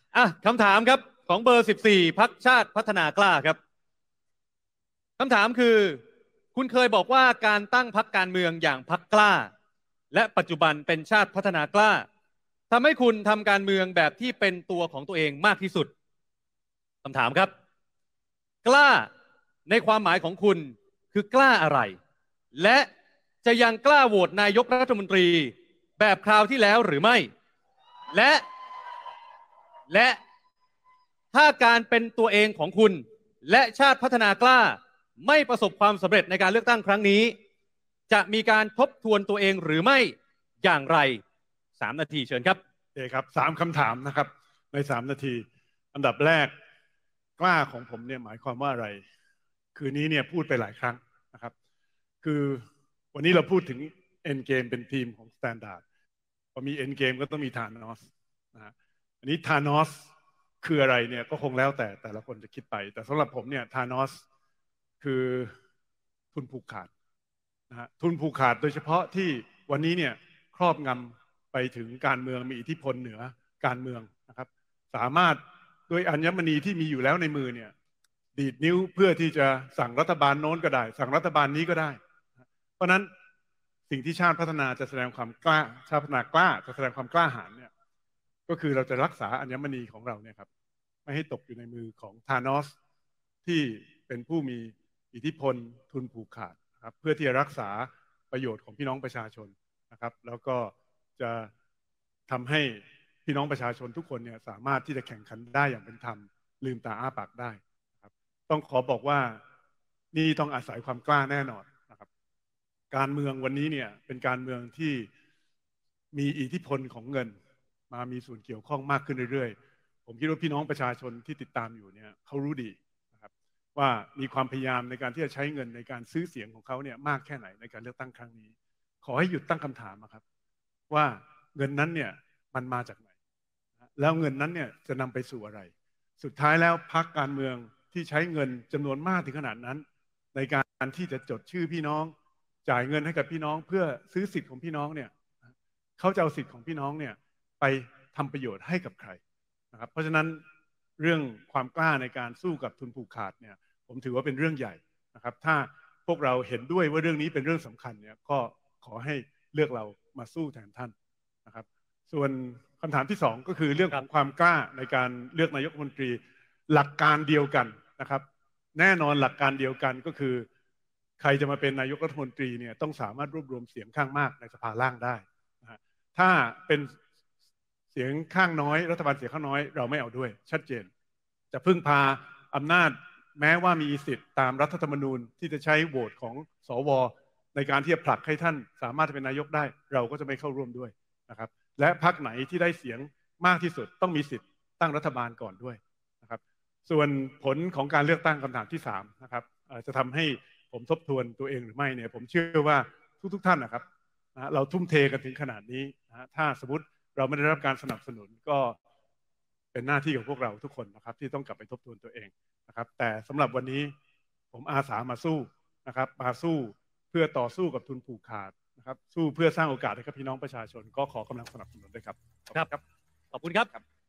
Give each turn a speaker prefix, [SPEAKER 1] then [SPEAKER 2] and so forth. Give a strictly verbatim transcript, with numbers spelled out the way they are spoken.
[SPEAKER 1] อ่ะคำถามครับของเบอร์สิบสี่พรรคชาติพัฒนากล้าครับคำถามคือคุณเคยบอกว่าการตั้งพรรคการเมืองอย่างพรรคกล้าและปัจจุบันเป็นชาติพัฒนากล้าทำให้คุณทำการเมืองแบบที่เป็นตัวของตัวเองมากที่สุดคำถามครับกล้าในความหมายของคุณคือกล้าอะไรและจะยังกล้าโหวตนายกรัฐมนตรีแบบคราวที่แล้วหรือไม่และและถ้าการเป็นตัวเองของคุณและชาติพัฒนากล้าไม่ประสบความสำเร็จในการเลือกตั้งครั้งนี้จะมีการทบทวนตัวเองหรือไม่อย่างไรสามนาทีเชิญครับ
[SPEAKER 2] โอเคครับสามคำถามนะครับในสามนาทีอันดับแรกกล้าของผมเนี่ยหมายความว่าอะไรคืนนี้เนี่ยพูดไปหลายครั้งนะครับคือวันนี้เราพูดถึง End Game เป็นทีมของ Standard พอมี End Game ก็ต้องมี Thanos นะฮะอันนี้ Thanos คืออะไรเนี่ยก็คงแล้วแต่แต่ละคนจะคิดไปแต่สำหรับผมเนี่ย Thanos คือทุนผูกขาดนะฮะทุนผูกขาดโดยเฉพาะที่วันนี้เนี่ยครอบงำไปถึงการเมืองมีอิทธิพลเหนือการเมืองนะครับสามารถด้วยอัญมณีที่มีอยู่แล้วในมือเนี่ยดีดนิ้วเพื่อที่จะสั่งรัฐบาลโน้นก็ได้สั่งรัฐบาลนี้ก็ได้ เพราะนั้นสิ่งที่ชาติพัฒนาจะแสดงความกล้าชาติพัฒนากล้าจะแสดงความกล้าหาญเนี่ยก็คือเราจะรักษาอัญมณีของเราเนี่ยครับไม่ให้ตกอยู่ในมือของธานอสที่เป็นผู้มีอิทธิพลทุนผูกขาดนะครับเพื่อที่จะรักษาประโยชน์ของพี่น้องประชาชนนะครับแล้วก็จะทำให้พี่น้องประชาชนทุกคนเนี่ยสามารถที่จะแข่งขันได้อย่างเป็นธรรมลืมตาอ้าปากได้นะครับต้องขอบอกว่านี่ต้องอาศัยความกล้าแน่นอนนะครับการเมืองวันนี้เนี่ยเป็นการเมืองที่มีอิทธิพลของเงินมามีส่วนเกี่ยวข้องมากขึ้นเรื่อยๆผมคิดว่าพี่น้องประชาชนที่ติดตามอยู่เนี่ยเขารู้ดีนะครับว่ามีความพยายามในการที่จะใช้เงินในการซื้อเสียงของเขาเนี่ยมากแค่ไหนในการเลือกตั้งครั้งนี้ขอให้หยุดตั้งคำถามครับว่าเงินนั้นเนี่ยมันมาจากไหนแล้วเงินนั้นเนี่ยจะนำไปสู่อะไรสุดท้ายแล้วพรรคการเมืองที่ใช้เงินจำนวนมากถึงขนาดนั้นในการที่จะจดชื่อพี่น้องจ่ายเงินให้กับพี่น้องเพื่อซื้อสิทธิ์ของพี่น้องเนี่ยเขาจะเอาสิทธิ์ของพี่น้องเนี่ยไปทำประโยชน์ให้กับใครนะครับเพราะฉะนั้นเรื่องความกล้าในการสู้กับทุนผูกขาดเนี่ยผมถือว่าเป็นเรื่องใหญ่นะครับถ้าพวกเราเห็นด้วยว่าเรื่องนี้เป็นเรื่องสำคัญเนี่ยก็ขอให้เลือกเรามาสู้แทนท่านนะครับส่วนคำถามที่สองก็คือเรื่องของความกล้าในการเลือกนายกรัฐมนตรีหลักการเดียวกันนะครับแน่นอนหลักการเดียวกันก็คือใครจะมาเป็นนายกรัฐมนตรีเนี่ยต้องสามารถรวบรวมเสียงข้างมากในสภาล่างได้นะฮะถ้าเป็นเสียงข้างน้อยรัฐบาลเสียงข้างน้อยเราไม่เอาด้วยชัดเจนจะพึ่งพาอำนาจแม้ว่ามีสิทธิ์ตามรัฐธรรมนูญที่จะใช้โหวตของสวในการที่จะผลักให้ท่านสามารถจะเป็นนายกได้เราก็จะไม่เข้าร่วมด้วยนะครับและพรรคไหนที่ได้เสียงมากที่สุดต้องมีสิทธิ์ตั้งรัฐบาลก่อนด้วยนะครับส่วนผลของการเลือกตั้งคำถามที่สามนะครับจะทำให้ผมทบทวนตัวเองหรือไม่เนี่ยผมเชื่อว่าทุกๆท่านนะครับนะเราทุ่มเทกันถึงขนาดนี้นะถ้าสมมติเราไม่ได้รับการสนับสนุนก็เป็นหน้าที่ของพวกเราทุกคนนะครับที่ต้องกลับไปทบทวนตัวเองนะครับแต่สำหรับวันนี้ผมอาสามาสู้นะครับมาสู้เพื่อต่อสู้กับทุนผูกขาดนะครับสู้เพื่อสร้างโอกาสให้กับพี่น้องประชาชนก็ขอกำลังสนับสนุนด้วยครับ
[SPEAKER 1] ครับขอบคุณครับ